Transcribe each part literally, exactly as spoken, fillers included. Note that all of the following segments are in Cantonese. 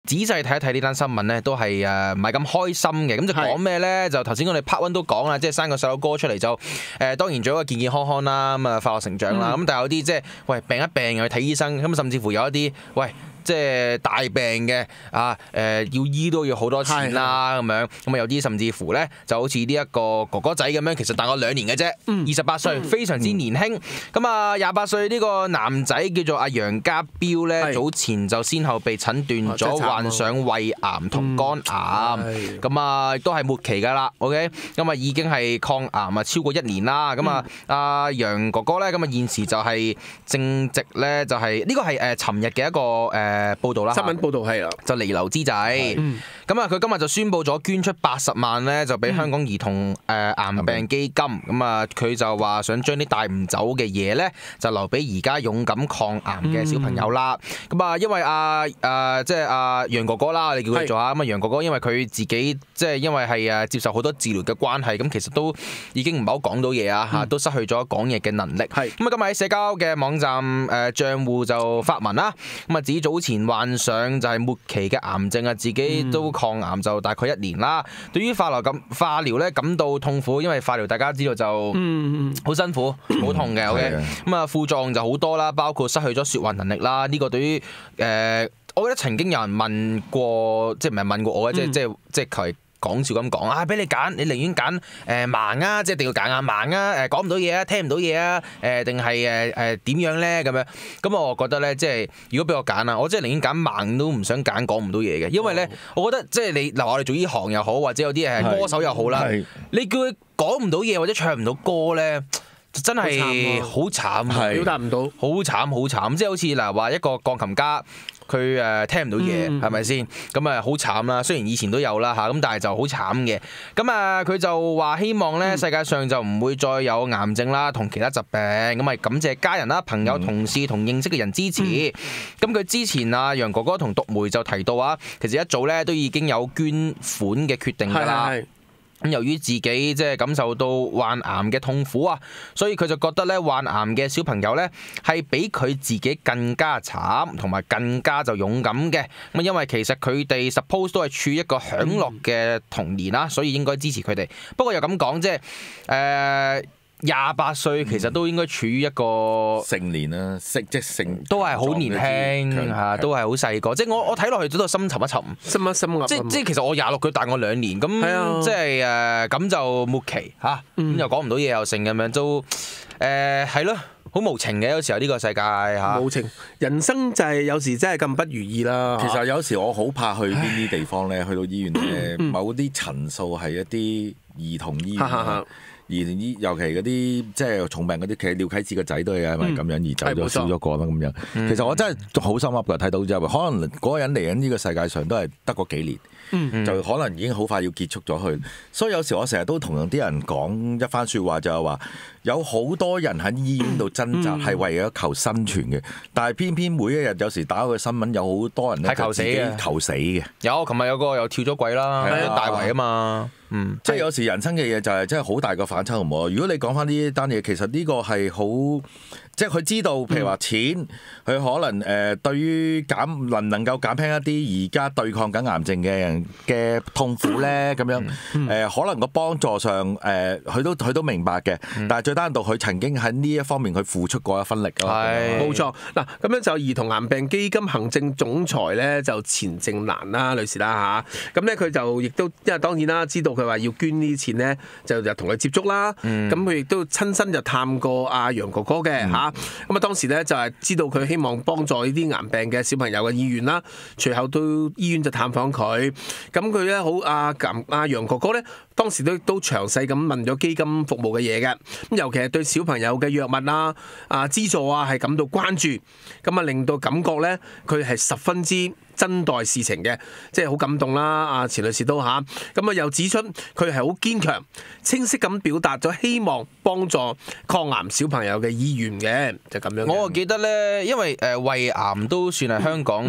仔細睇一睇呢單新聞咧，都係誒唔係咁開心嘅。咁就講咩咧？就頭先我哋 part one 都講啦，即係生個細佬哥出嚟就誒、呃，當然最好健健康康啦，咁啊快樂成長啦。咁、嗯、但係有啲即係喂病一病又去睇醫生，咁甚至乎有一啲喂。即係大病嘅啊，誒、呃、要醫都要好多錢啦咁樣，咁啊有啲甚至乎咧就好似呢一個哥哥仔咁樣，其實大我兩年嘅啫，二十八歲，非常之年輕。咁啊廿八歲呢個男仔叫做阿楊家彪咧，早前就先後被診斷咗患上胃癌同肝癌，咁啊亦都係末期㗎啦。OK，咁啊已經係抗癌啊超過一年啦。咁啊阿楊哥哥咧，咁啊現時就係正值咧就係、是、呢、這個係誒尋日嘅一個誒。呃誒報道啦，新聞報道係啦，就彌留之際，咁啊佢今日就宣布咗捐出八十萬咧，就俾香港兒童誒癌病基金，咁啊佢就話想將啲帶唔走嘅嘢咧，就留俾而家勇敢抗癌嘅小朋友啦。咁啊、嗯，因為阿誒即係阿楊哥哥啦，我哋叫佢做下，咁啊楊哥哥因為佢自己即係因為係誒接受好多治療嘅關係，咁其實都已經唔係好講到嘢啊嚇，都失去咗講嘢嘅能力。係咁啊，今日喺社交嘅網站誒賬戶就發文啦，咁啊指早前患上就係末期嘅癌症啊，自己都抗癌就大概一年啦。嗯、對於化療咁化療咧感到痛苦，因為化療大家知道就好辛苦、好、嗯、痛嘅。OK，咁啊副作用就好多啦，包括失去咗説話能力啦。呢、這個對於誒、呃，我覺得曾經有人問過，即係唔係問過我嘅、嗯，即係即係即係佢。講笑咁講啊！俾你揀，你寧願揀誒盲啊，即係一定要揀啊盲啊！誒講唔到嘢啊，聽唔到嘢啊！誒定係誒誒點樣咧咁樣？咁我覺得咧，即係如果俾我揀啊，我真係寧願揀盲都唔想揀講唔到嘢嘅，因為咧，我覺得即係你嗱，我哋做呢行又好，或者有啲誒歌手又好啦，你叫佢講唔到嘢或者唱唔到歌咧，真係好慘，表達唔到，好慘好慘，即係好似嗱話一個鋼琴家。佢誒聽唔到嘢，係咪先？咁啊好慘啦！雖然以前都有啦嚇，咁但係就好慘嘅。咁啊佢就話希望咧世界上就唔會再有癌症啦，同其他疾病。咁啊感謝家人啦、朋友、同事同認識嘅人支持。咁佢之前啊楊哥哥同獨梅就提到啊，其實一早咧都已經有捐款嘅決定㗎啦。咁由於自己即係感受到患癌嘅痛苦啊，所以佢就覺得咧患癌嘅小朋友咧係比佢自己更加慘，同埋更加就勇敢嘅。咁因為其實佢哋 suppose 都係處於一個享樂嘅童年啦，所以應該支持佢哋。不過又咁講，即係誒廿八歲其實都應該處於一個成年啦，即係成都係好年輕嚇，都係好細個。即係我我睇落去都係深沉一沉，深一深即即係其實我廿六，佢大我兩年，咁即係誒咁就末期嚇，咁、嗯、又講唔到嘢又成咁樣，都誒係咯，好、呃、無情嘅有時候呢個世界嚇。無情，人生就係有時真係咁不如意啦。其實有時我好怕去邊啲地方咧，去到醫院咧，某啲層數係一啲兒童醫院。而依尤其嗰啲即係重病嗰啲，其實廖啟智個仔都係因為咁樣而走咗少咗個啦咁樣。其實我真係好心噏㗎，睇到之後，可能嗰個人嚟緊呢個世界上都係得嗰幾年，嗯、就可能已經好快要結束咗佢。所以有時我成日都同啲人講一番説話，就係話有好多人喺醫院度掙扎係為咗求生存嘅，但係偏偏每一日有時打個新聞，有好多人咧係自己求死嘅。有，琴日有個又跳咗軌啦，大圍啊嘛。嗯，即係有時人生嘅嘢就係真係好大個反差，好唔好？如果你講翻呢單嘢，其實呢個係好，即係佢知道，譬如話錢，佢、嗯、可能誒、呃、對於減能能夠減輕一啲而家對抗緊癌症嘅人嘅痛苦咧，咁樣誒、嗯呃、可能個幫助上誒，佢、呃、都佢都明白嘅，嗯、但係最單獨佢曾經喺呢一方面佢付出過一分力咯。係，冇錯。嗱，咁樣就兒童癌病基金行政總裁咧就錢靜蘭啦女士啦嚇，咁咧佢就亦都因為當然啦，知道。佢話要捐呢啲錢咧，就就同佢接觸啦。咁佢亦都親身就探過阿楊哥哥嘅嚇。咁、嗯、啊當時咧就係知道佢希望幫助呢啲癌病嘅小朋友嘅意願啦。隨後到醫院就探訪佢。咁佢咧好阿阿楊哥哥咧，當時都都詳細咁問咗基金服務嘅嘢嘅。咁尤其係對小朋友嘅藥物啊、啊資助啊係感到關注。咁啊令到感覺咧，佢係十分之真待事情嘅，即係好感動啦！阿錢女士都嚇，咁啊又指出佢係好堅強，清晰咁表達咗希望幫助抗癌小朋友嘅意願嘅，就咁樣。我記得咧，因為誒胃癌都算係香港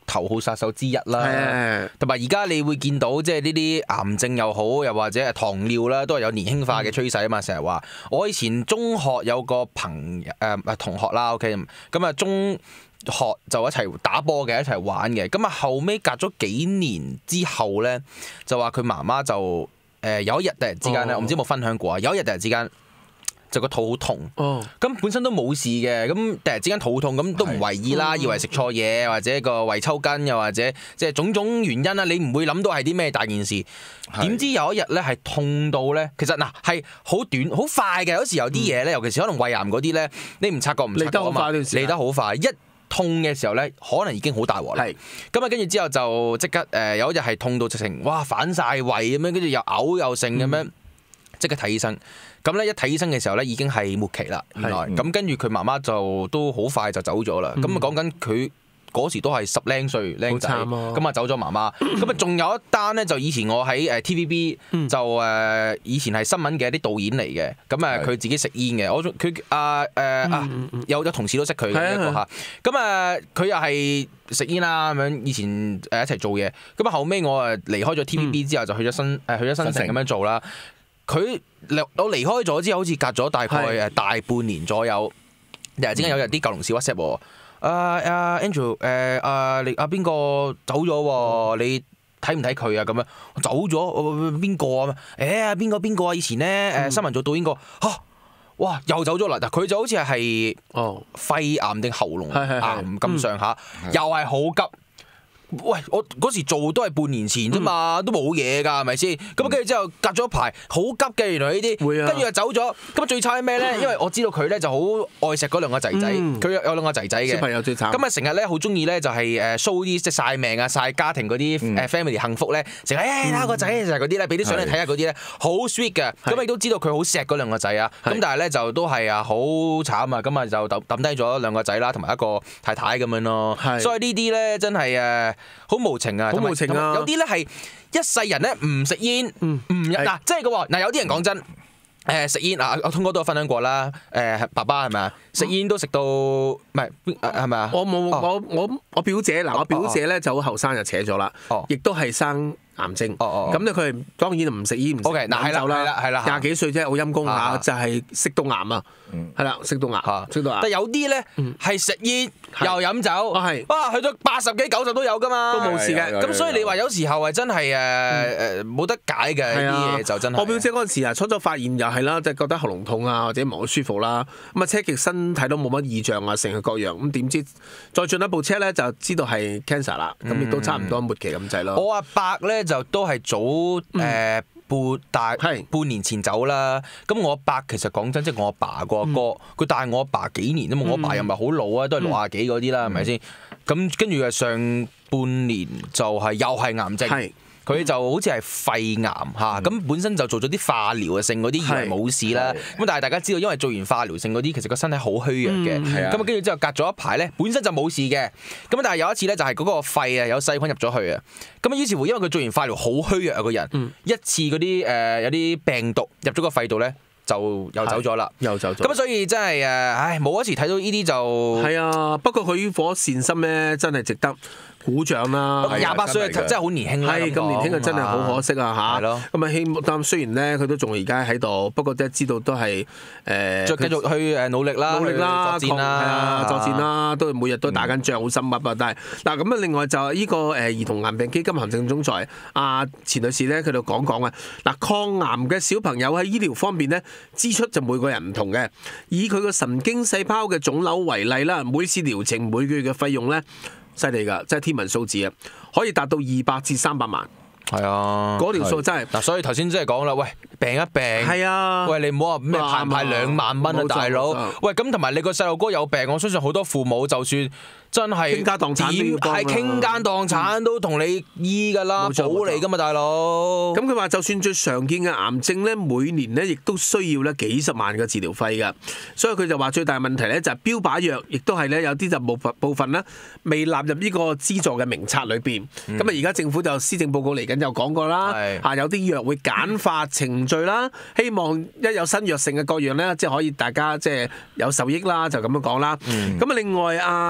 頭號殺手之一啦。同埋而家你會見到即係呢啲癌症又好，又或者係糖尿啦，都係有年輕化嘅趨勢啊嘛。成日話我以前中學有個朋友誒誒同學啦 ，OK，咁啊中學就一齊打波嘅，一齊玩嘅。咁啊後尾隔咗幾年之後咧，就話佢媽媽就誒、呃、有一日突然之間咧，我唔知有冇分享過啊。有一日突然之間就個肚好痛，咁、哦、本身都冇事嘅，咁突然之間肚痛，咁都唔為意啦，以為食錯嘢或者個胃抽筋，又或者即係種種原因啦，你唔會諗到係啲咩大件事。點知有一日咧係痛到咧，其實嗱係好短好快嘅，有時有啲嘢咧，尤其是可能胃癌嗰啲咧，你唔察覺唔察覺啊嘛，嚟得好快，一痛嘅時候咧，可能已經好大鑊啦。咁啊，跟住之後就即刻誒有一日係痛到直情哇反晒胃咁樣，跟住又嘔又剩咁樣，即刻睇醫生。咁咧一睇醫生嘅時候咧，已經係末期啦。原來咁跟住佢媽媽就都好快就走咗啦。咁啊講緊佢嗰時都係十零歲僆仔，咁啊走咗媽媽。咁啊仲有一單咧，就以前我喺誒 T V B 就誒以前係新聞嘅一啲導演嚟嘅。咁啊佢自己食煙嘅，我佢啊誒啊有有同事都識佢嘅一個嚇。咁啊佢又係食煙啦咁樣，以前誒一齊做嘢。咁啊後尾我啊離開咗 T V B 之後，就去咗新誒去咗新城咁樣做啦。佢我離開咗之後，好似隔咗大概誒大半年左右，突然之間有日啲舊同事 WhatsApp 我，啊啊 Andrew 誒啊你啊邊個走咗喎？你睇唔睇佢啊？咁樣走咗邊個啊？誒啊邊個邊個啊？以前咧誒新聞做導演個嚇，哇又走咗啦！嗱佢就好似係肺癌定喉嚨癌咁上下，又係好急。喂，我嗰時做都係半年前啫嘛，嗯、都冇嘢㗎，係咪先？咁跟住之後隔咗一排，好急嘅原來呢啲，跟住又走咗。咁最慘係咩咧？因為我知道佢咧就好愛錫嗰兩個仔仔，佢、嗯、有兩個仔仔嘅。小朋友最慘。咁啊成日咧好中意咧就係誒 show 啲即係曬命啊、曬家庭嗰啲誒 family 幸福咧，成日誒睇下個仔就係嗰啲咧，俾啲相你睇下嗰啲咧，好 sweet 嘅。咁亦都知道佢好錫嗰兩個仔啊。咁但係咧就都係啊好慘啊，咁啊就抌抌低咗兩個仔啦，同埋一個太太咁樣咯。所以呢啲咧真係誒。好無情啊！好無情啊！有啲咧係一世人咧唔食煙，唔嗱，即係嘅喎嗱。有啲人講真，誒食煙啊，我通哥都有分享過啦。誒爸爸係咪啊？食煙都食到唔係係咪啊？我冇我我我表姐嗱，我表姐咧就好後生就扯咗啦，亦都係生癌症。咁咧佢當然唔食煙唔食飲酒啦，係啦，廿幾歲啫，好陰功下，就係食到癌啊！係啦，食到癌，食到癌。但有啲咧係食煙又飲酒，哇！去到八十幾九十都有噶嘛，都冇事嘅。咁所以你話有時候係真係誒誒冇得解嘅啲嘢就真係。我表姐嗰陣時啊，初初發現又係啦，即係覺得喉嚨痛啊，或者唔係好舒服啦。咁啊，車極身體都冇乜異象啊，成個各樣。咁點知再進一部車咧，就知道係 cancer 啦。咁亦都差唔多末期咁滯咯。我阿伯咧就都係早誒。半大半年前走啦，咁我阿伯其實講真，即係我阿爸個阿哥，佢大我阿爸幾年啫嘛，我阿爸又唔係好老啊，都係六廿幾嗰啲啦，係咪先？咁跟住啊，上半年就係又係癌症。佢就好似係肺癌嚇，咁、嗯、本身就做咗啲化療啊，性嗰啲以為冇事啦。咁但係大家知道，因為做完化療性嗰啲，其實個身體好虛弱嘅。咁啊跟住之後隔咗一排咧，本身就冇事嘅。咁但係有一次咧，就係嗰個肺啊有細菌入咗去啊。咁於是乎，因為佢做完化療好虛弱啊個人，嗯、一次嗰啲誒有啲病毒入咗個肺度咧，就又走咗啦，又走咗。咁所以真係誒，唉冇嗰時睇到呢啲就係啊。不過佢呢顆善心咧，真係值得鼓掌啦！廿八歲真係好年輕啦，係咁年輕啊，真係好可惜啊嚇！咁啊希望，但雖然咧佢都仲而家喺度，不過即係知道都係誒，再繼續去誒努力啦，努力啦，作戰啦，係啊，作戰啦，都係每日都打緊仗，好心噏啊！但係嗱咁啊，另外就係呢個誒兒童癌病基金行政總裁阿錢女士咧，佢就講講啊，嗱抗癌嘅小朋友喺醫療方面咧支出就每個人唔同嘅，以佢個神經細胞嘅腫瘤為例啦，每次療程每個月嘅費用咧。犀利㗎，真係天文數字啊！可以達到二百至三百萬。係啊，嗰條數真係嗱，所以頭先真係講啦，喂，病一病，係啊，喂，你唔好話咩派唔派兩萬蚊啊，大佬，喂，咁同埋你個細路哥有病，我相信好多父母就算真係傾家蕩產都要幫，係傾家蕩產都同你醫㗎啦，保你㗎嘛，大佬。咁佢話就算最常見嘅癌症咧，每年咧亦都需要咧幾十萬嘅治療費㗎，所以佢就話最大問題咧就係標靶藥，亦都係咧有啲就部分部分咧未納入呢個資助嘅名冊裏邊。咁啊而家政府就施政報告嚟緊。就講過啦，嚇有啲藥會簡化程序啦，希望一有新藥性嘅各樣咧，即係可以大家即係有受益啦，就咁樣講啦。咁啊、嗯，另外阿錢女士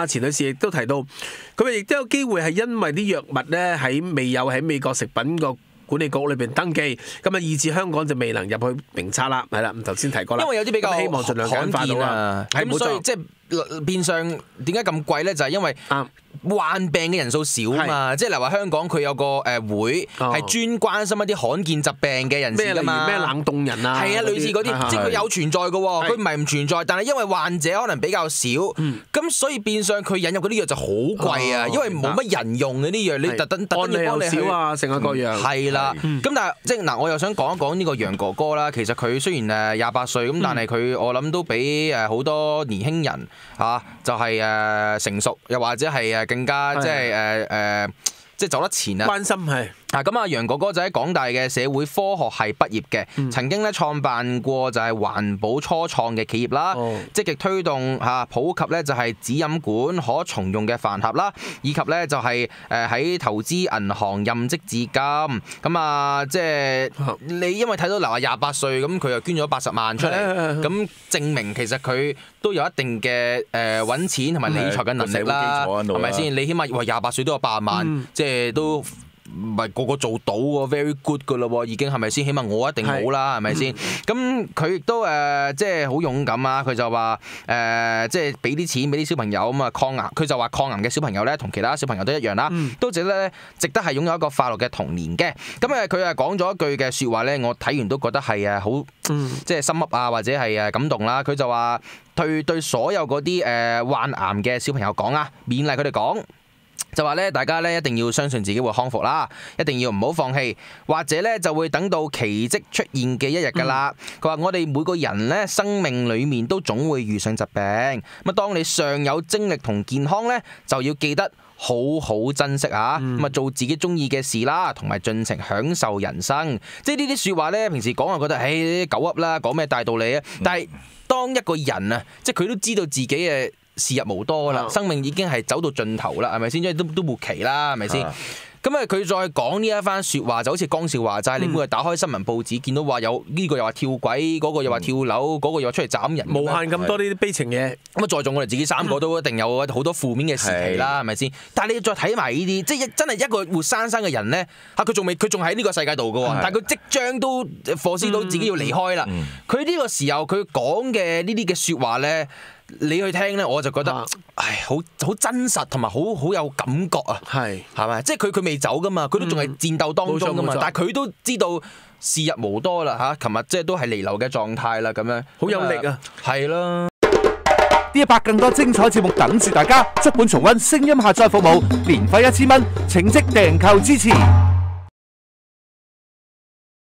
亦都提到，佢哋亦都有機會係因為啲藥物咧喺未有喺美國食品個管理局裏邊登記，咁啊以至香港就未能入去名冊啦，係啦，咁頭先提過啦。 因為有啲比較希望盡量簡化到啦， 咁所以即係變相點解咁貴咧？就係因為患病嘅人數少啊嘛，即係例如話香港佢有個誒會係專關心一啲罕見疾病嘅人士㗎嘛， 咩冷凍人啊， 係啊，類似嗰啲，即係佢有存在嘅喎，佢唔係唔存在，但係因為患者可能比較少，咁所以變相佢引入嗰啲藥就好貴啊，因為冇乜人用嘅啲藥，你特登特登要幫你少啊，成個各樣係啦。咁但係即係嗱，我又想講一講呢個楊哥哥啦。其實佢雖然誒廿八歲，咁但係佢我諗都比誒好多年輕人嚇就係誒成熟，又或者係誒更加即係誒誒即係走得前啊。 關心係。 啊咁啊，楊哥哥就喺港大嘅社會科學系畢業嘅，嗯、曾經咧創辦過就係環保初創嘅企業啦，哦、積極推動嚇普及咧就係紙飲管可重用嘅飯盒啦，以及咧就係誒喺投資銀行任職至今。咁啊，即係你因為睇到嗱話廿八歲，咁佢又捐咗八十萬出嚟，咁證明其實佢都有一定嘅誒揾錢同埋理財嘅能力啦，係咪先？你起碼話廿八歲都有八十萬，嗯、即係都。唔係個個做到喎 ，very good 噶咯喎，已經係咪先？起碼我一定冇啦，係咪先？咁佢亦都誒、呃，即係好勇敢啊！佢就話誒、呃，即係俾啲錢俾啲小朋友咁啊，抗癌。佢就話抗癌嘅小朋友咧，同其他小朋友都一樣啦，嗯、都值得咧，值得係擁有一個快樂嘅童年嘅。咁誒，佢誒講咗一句嘅説話咧，我睇完都覺得係誒好，嗯、即係心噏啊，或者係誒感動啦。佢就話對對所有嗰啲誒患癌嘅小朋友講啊，勉勵佢哋講。就話咧，大家咧一定要相信自己會康復啦，一定要唔好放棄，或者咧就會等到奇蹟出現嘅一日噶啦。佢話、嗯、我哋每個人咧生命裡面都總會遇上疾病，咁啊當你尚有精力同健康咧，就要記得好好珍惜啊，咁啊、嗯、做自己中意嘅事啦，同埋盡情享受人生。即係呢啲説話咧，平時講就覺得誒狗噏啦，講咩大道理啊？但係當一個人啊，即係佢都知道自己嘅時日無多啦，生命已經係走到盡頭啦，係咪先？因為都都末期啦，係咪先？咁啊，佢再講呢一番説話，就好似江少話齋，你每日打開新聞報紙，見到話有呢個又話跳軌，嗰個又話跳樓，嗰個又話出嚟斬人， 無限咁多呢啲悲情嘢。咁啊， 在座我哋自己三個都一定有好多負面嘅時期啦，係咪先？但係你再睇埋呢啲，即係真係一個活生生嘅人咧，嚇佢仲未，佢仲喺呢個世界度㗎喎，但係佢即將都火燒到自己要離開啦。佢呢個時候佢講嘅呢啲嘅説話咧，你去聽咧，我就覺得，唉，好好真實同埋好好有感覺啊！係係咪？即係佢佢未走噶嘛，佢都仲係戰鬥當中噶嘛，但係佢都知道時日無多啦嚇，琴日即係都係彌留嘅狀態啦，咁樣好有力啊！係啦， 呢一百更多精彩節目等住大家，足本重溫聲音下載服務，年費一千蚊，請即訂購支持。